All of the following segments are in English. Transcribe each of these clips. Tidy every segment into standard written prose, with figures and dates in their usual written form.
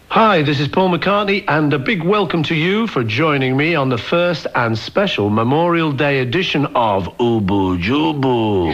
Hi, this is Paul McCartney, and a big welcome to you for joining me on the first and special Memorial Day edition of Ubu Jubu.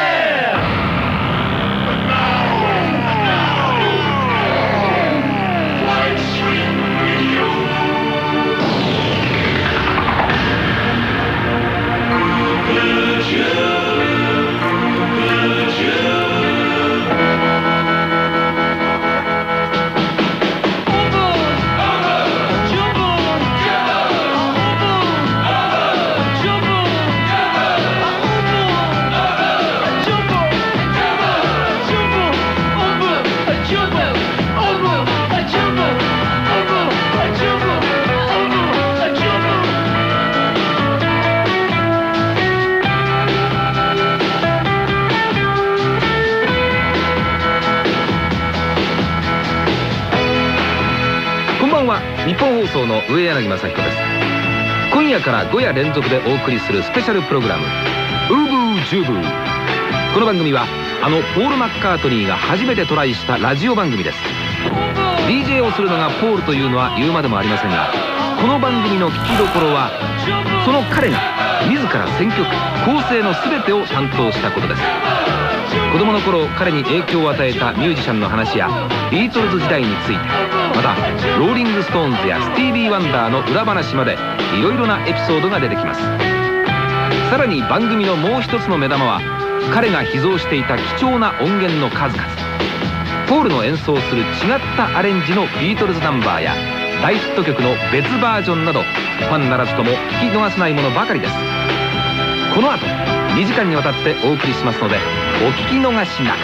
日本放送の上柳正彦です。今夜から5夜連続でお送りするスペシャルプログラム「ウーブージューブー」。この番組はポール・マッカートニーが初めてトライしたラジオ番組です。 DJ をするのがポールというのは言うまでもありませんが、この番組の聞きどころはその彼が自ら選曲構成の全てを担当したことです。子供の頃彼に影響を与えたミュージシャンの話やビートルズ時代について、またローリング・ストーンズやスティービー・ワンダーの裏話までいろいろなエピソードが出てきます。さらに番組のもう一つの目玉は彼が秘蔵していた貴重な音源の数々。ポールの演奏する違ったアレンジのビートルズナンバーや大ヒット曲の別バージョンなど、ファンならずとも聞き逃せないものばかりです。この後2時間にわたってお送りしますのでお聞き逃しなく。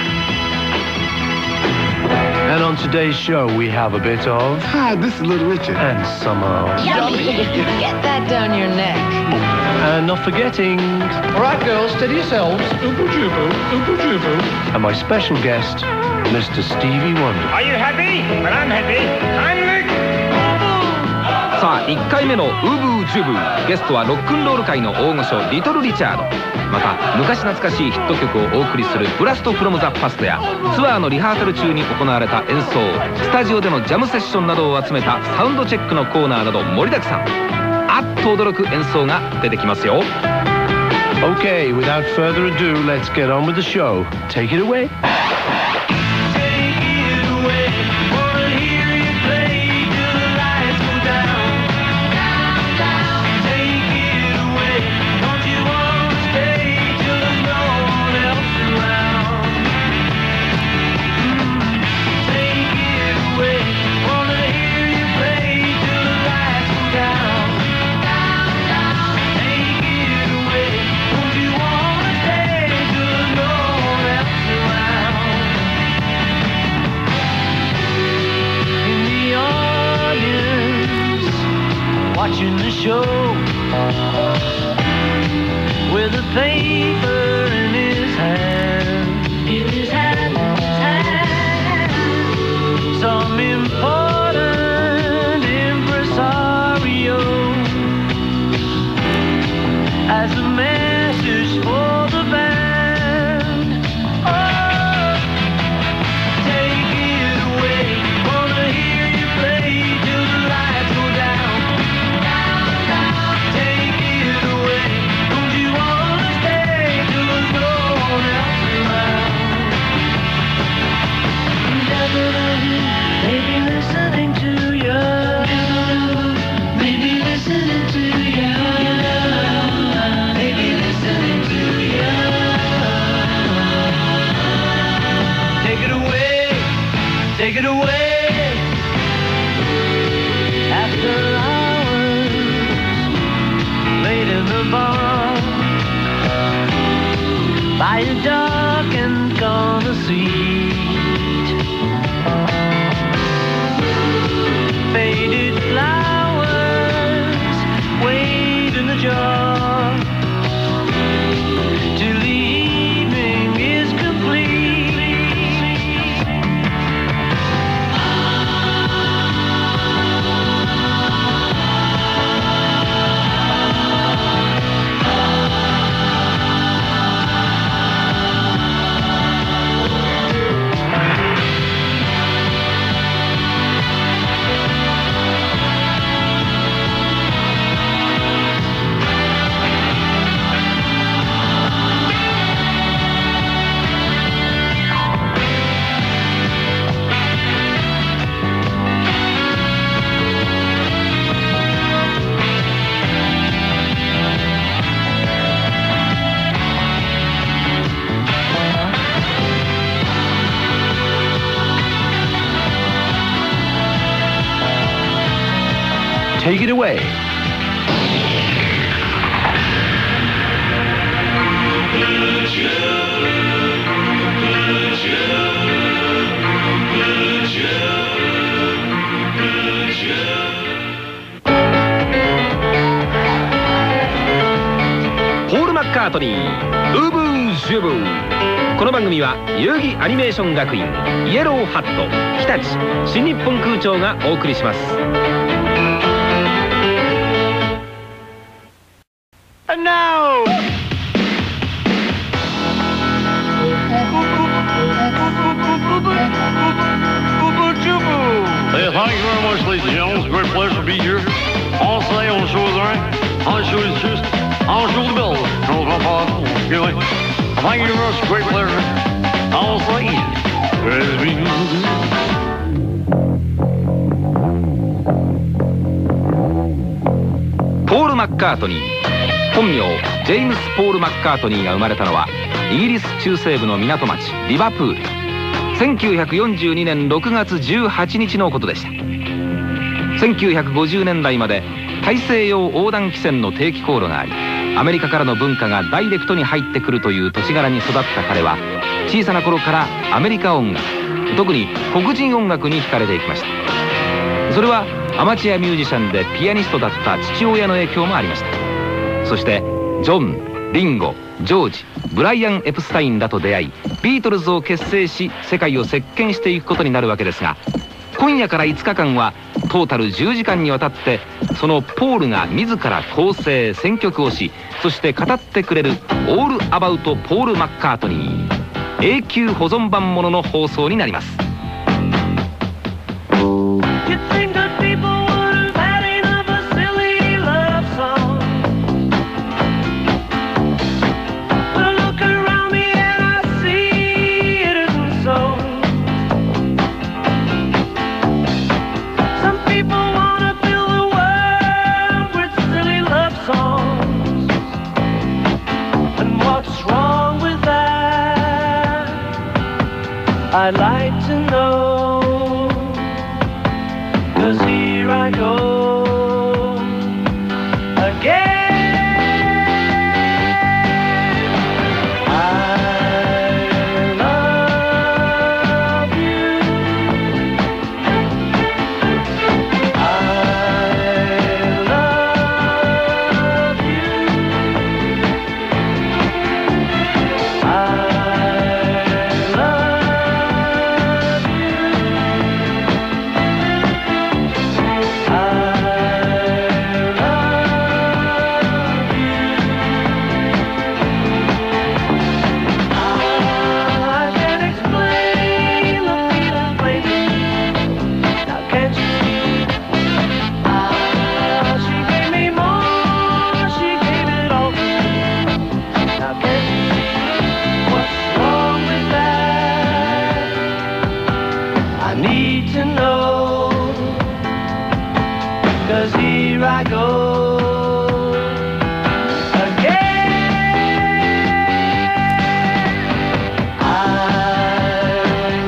And on today's show, we have a bit of... Hi, this is Little Richard. And some of... Yummy! Get that down your neck. And not forgetting... All right, girls, steady yourselves. Ubu Jubu, Ubu Jubu. And my special guest, Mr. Stevie Wonder. Are you happy? Well, I'm happy. I'm Rick. さあ1回目の「ウーブージュブー」、ゲストはロックンロール界の大御所リトル・リチャード。また昔懐かしいヒット曲をお送りする「ブラスト・フロム・ザ・パスト」やツアーのリハーサル中に行われた演奏、スタジオでのジャムセッションなどを集めたサウンドチェックのコーナーなど盛りだくさん。あっと驚く演奏が出てきますよ。 Okay, without further ado, let's get on with the show. Take it away. Watching the show with a paper in his hand, in his hand, some important impresario as a message for the band. Oh, take it away, wanna hear you play till the lights go down. Maybe listening to you, maybe listening to you, maybe listening to you. Take it away, take it away. After hours, late in the bar, by a dark and corner seat. Faded flowers wait in the jar till the evening is complete. Take it away. ポール・マッカートニー、ウーブージュブー。この番組は遊戯アニメーション学院、イエローハット、日立、新日本空調がお送りします。 And now, Hey, thank you very much, ladies and gentlemen. It's a great pleasure to be here. On today on the show is right. On the show is just on the show the bill. No, no problem. Anyway, thank you very much. Great pleasure. On say praise be ポール・マッカートニー、本名ジェームス・ポール・マッカートニーが生まれたのはイギリス中西部の港町リバプール。1942年6月18日のことでした。1950年代まで大西洋横断汽船の定期航路があり、アメリカからの文化がダイレクトに入ってくるという土地柄に育った彼は、小さな頃からアメリカ音楽、特に黒人音楽に惹かれていきました。それはアマチュアミュージシャンでピアニストだった父親の影響もありました。そしてジョン、リンゴ、ジョージ、ブライアン・エプスタインらと出会い、ビートルズを結成し世界を席巻していくことになるわけですが、今夜から5日間はトータル10時間にわたってそのポールが自ら構成選曲をし、そして語ってくれるオールアバウトポール・マッカートニー、永久保存版ものの放送になります。 you think that people would have had enough of silly love songs? But I look around me and I see it isn't so. Some people want to fill the world with silly love songs. And what's wrong with that? I'd like to know. 'Cause here I go again. I love you. I love you. I love need to know, 'cause here I go again. I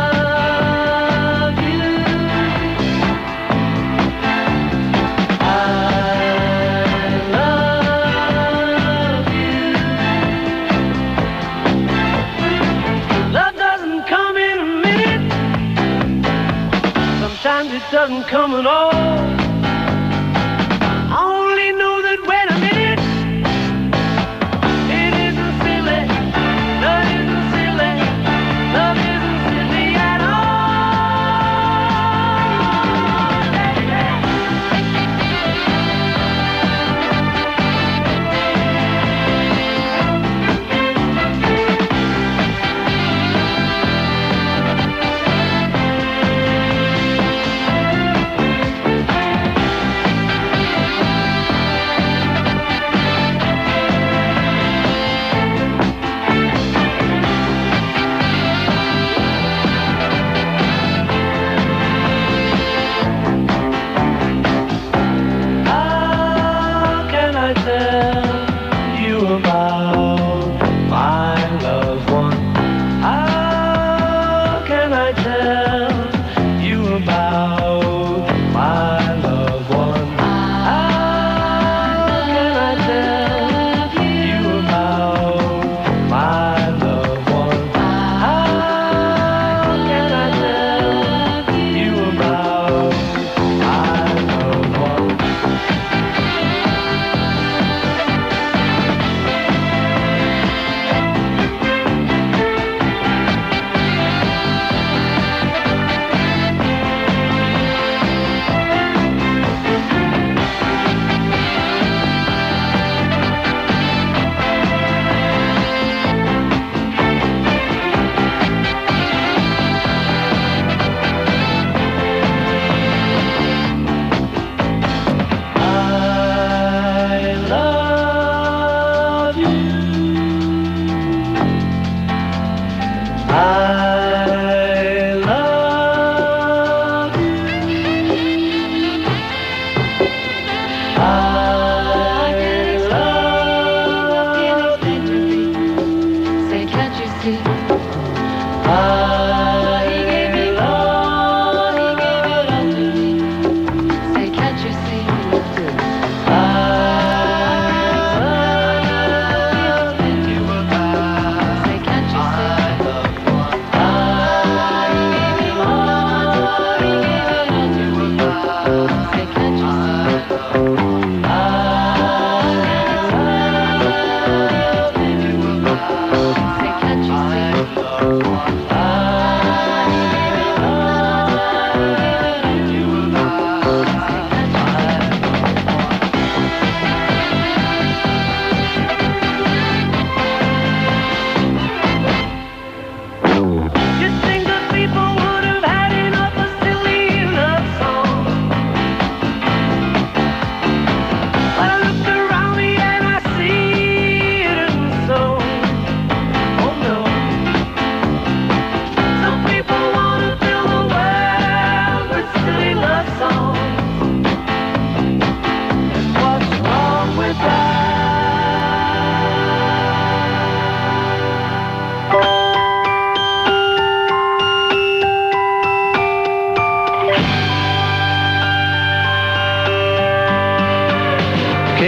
love you. I love you. Love doesn't come in a minute. Sometimes it doesn't come at all. I only know that when I'm in it, it isn't silly. Love isn't silly. Love isn't silly at all.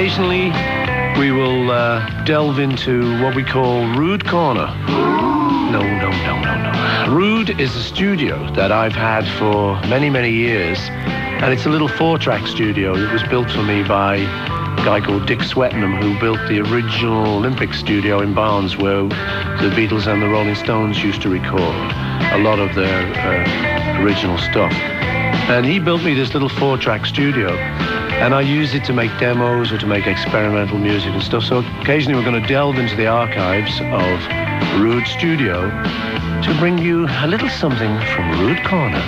occasionally we will delve into what we call Rude Corner. No. Rude is a studio that I've had for many, many years, and it's a little 4-track studio that was built for me by a guy called Dick Swettenham, who built the original Olympic studio in Barnes, where the Beatles and the Rolling Stones used to record a lot of their original stuff. And he built me this little 4-track studio, and I use it to make demos or to make experimental music and stuff. So occasionally we're going to delve into the archives of Rude Studio to bring you a little something from Rude Corner.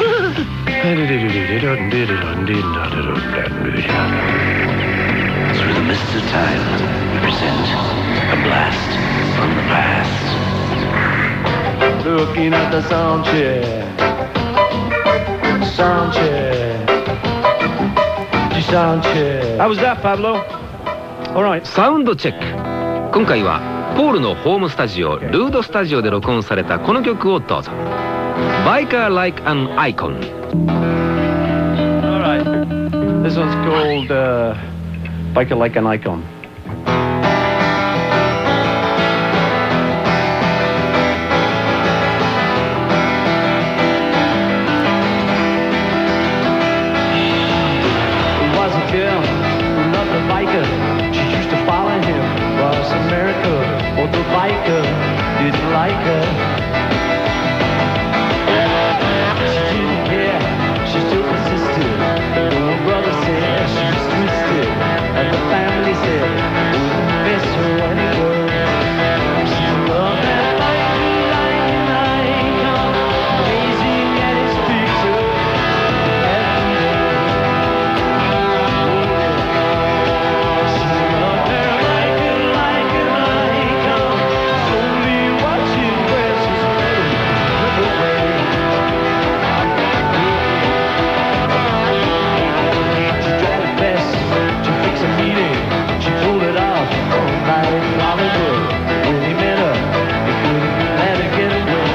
Through the mists of time, we present a blast from the past. Looking at the sound check. Sound check. Sound check. How was that, Pablo? All right. サウンドチェック。今回はポールのホームスタジオルードスタジオで録音されたこの曲をどうぞ。Biker Like an Icon。 All right. This one's called Biker Like an Icon. Didn't like her. She didn't care. She still persisted. Her brother said she was twisted, and the family said wouldn't miss her anywhere. She loved that biker like an icon, gazing at his picture every day. She loved her biker like an icon, slowly watching dresses slip away. She tried her best to fix a meeting. She pulled it off all night in Hollywood. When he met her, he couldn't let her get away.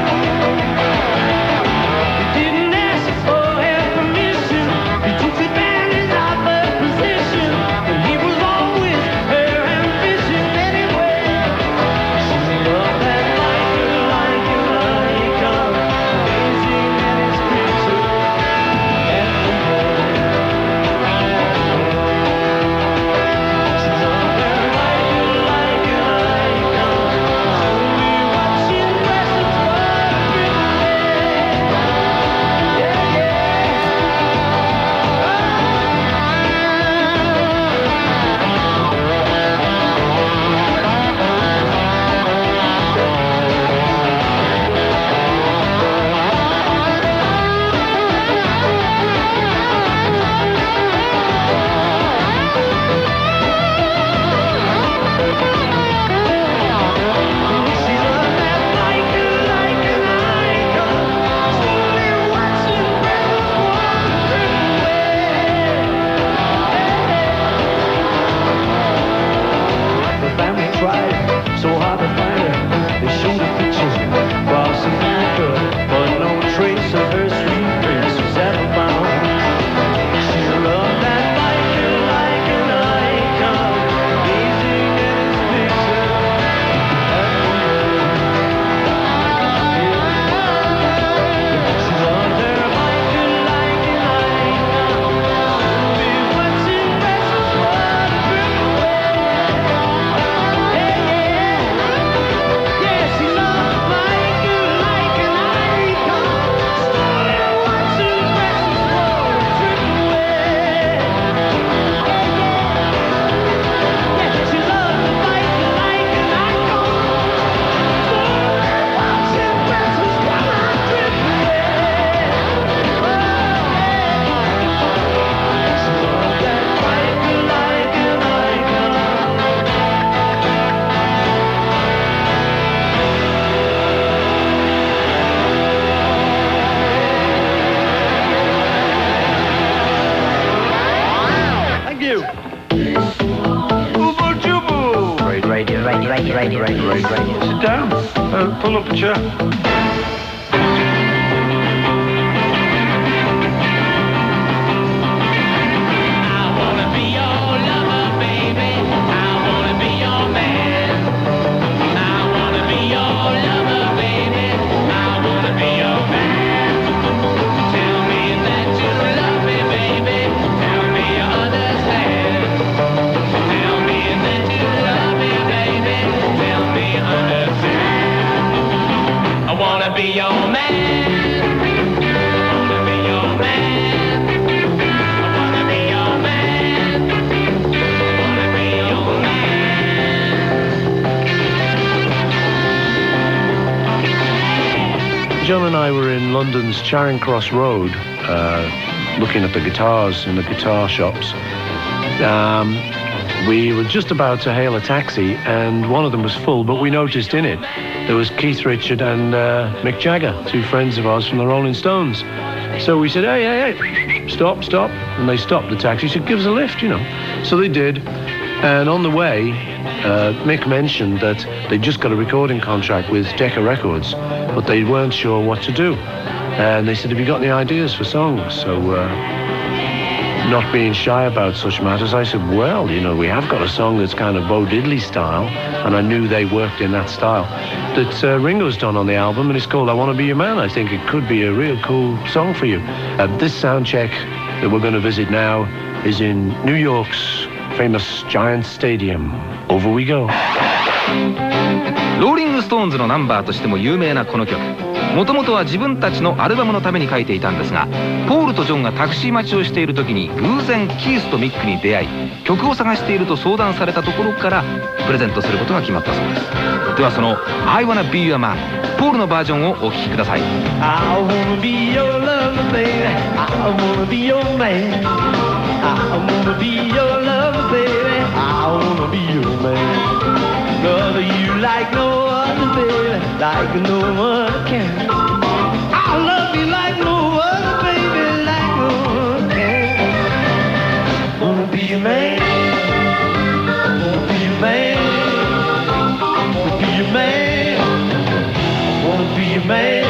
He didn't ask for her permission. He took advantage of her position, but he was always her ambition anyway. She loved that biker like an icon, gazing at his picture every day. She loved that biker like an icon, slowly watching dresses slip away. She loved that biker like an icon, slowly watching dresses slip away. The family tried so hard to find her. They showed her pictures across America, but no trace of her sweet prince was ever found. She loved that biker like an icon, gazing at his picture every day. She loved her biker like an icon, slowly watching dresses slip away. Yeah, she loved the biker like an icon, slowly watching dresses slip away. Yeah, she loved the biker like an icon, slowly watching dresses slip away. She loved that biker like an icon. Thank you. Ubu Jubu. Radio. Sit down. Pull up a chair. I wanna be your lover, London's Charing Cross Road, looking at the guitars in the guitar shops. We were just about to hail a taxi, and one of them was full, but we noticed in it there was Keith Richard and Mick Jagger, two friends of ours from the Rolling Stones. So we said, hey, stop. And they stopped the taxi. He said, give us a lift, you know. So they did. And on the way, Mick mentioned that they'd just got a recording contract with Decca Records, but they weren't sure what to do. And they said, have you got any ideas for songs? So not being shy about such matters, I said, well, you know, we have got a song that's kind of Bo Diddley style, and I knew they worked in that style, that Ringo's done on the album, and it's called I Want to Be Your Man. I think it could be a real cool song for you. This sound check that we're going to visit now is in New York's famous Giant Stadium. Over we go. ローリングストーンズのナンバーとしても有名なこの曲、もともとは自分たちのアルバムのために書いていたんですが、ポールとジョンがタクシー待ちをしている時に偶然キースとミックに出会い、曲を探していると相談されたところからプレゼントすることが決まったそうです。ではその I Wanna Be Your Man、 ポールのバージョンをお聴きください。 I wanna be your lover, baby. I wanna be your man. I wanna be your lover, baby. I wanna be your man. Love you like no other, baby, like no one can. I love you like no other, baby, like no one can. Wanna be your man. Wanna be your man. Wanna be your man. Wanna be your man.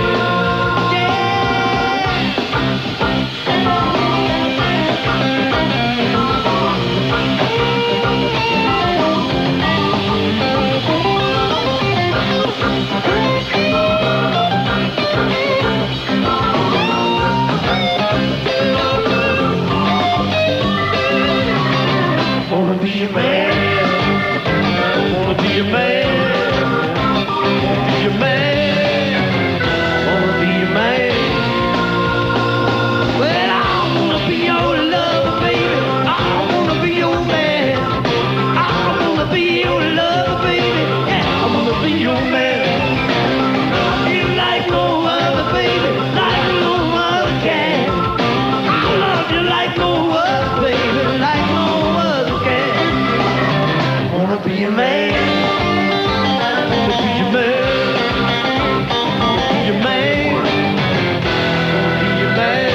Wanna be your man. Wanna be your man. Wanna be your man. Wanna be your man. Well, I wanna be your lover, baby. I wanna be your man. I wanna be your lover, baby. Yeah, I wanna be your man. Love you like no other, baby, like no other can. I love you like no other, baby, like no other can. Wanna be your man. Wanna be your man. Wanna be your man. Wanna be your man.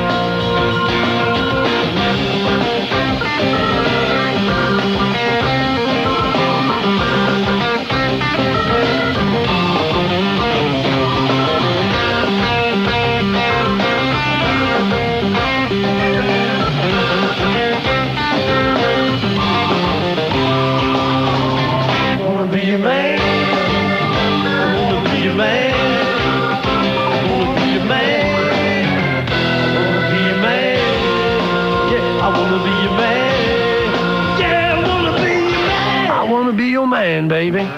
Wanna be your man. Wanna be your man. Wanna be your man. Wanna be your man. Yeah, I wanna be your man. Yeah, I wanna be your man. I want to be your man, baby.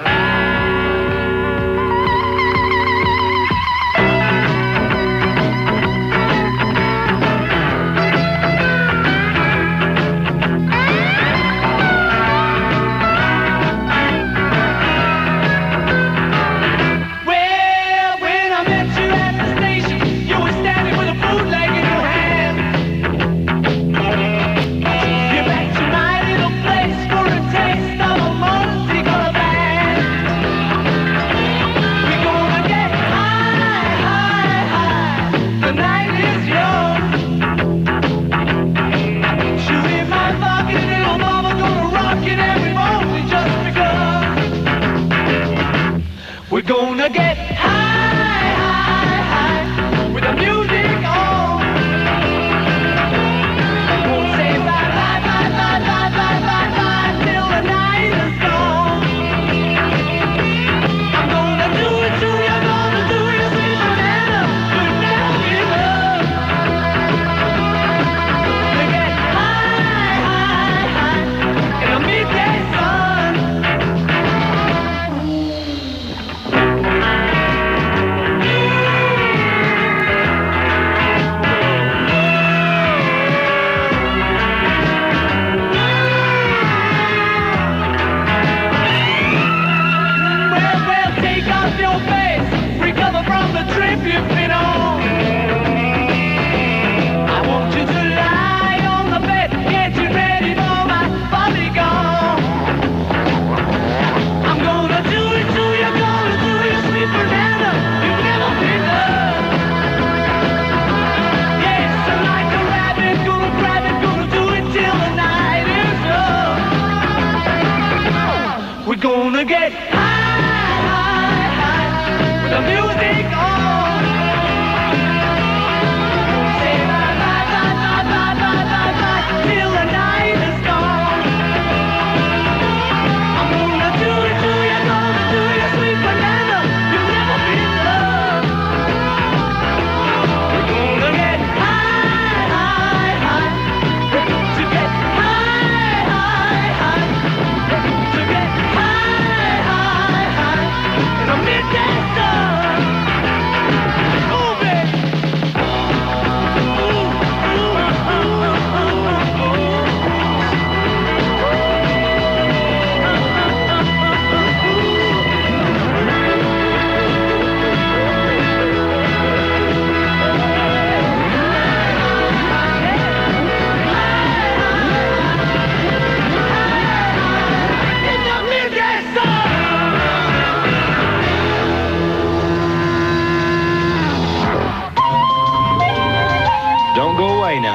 Well, when I met you at the station, you were standing with a bootleg in your hand. You're back tonight in a place for a taste of a multicolored band.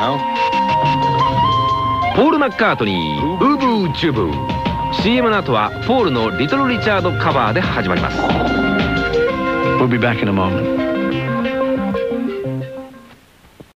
now. ポール・マッカートニー、ウーブーチューブー。 CM の後はポールのリトル・リチャードカバーで始まります。 We'll be back in a moment.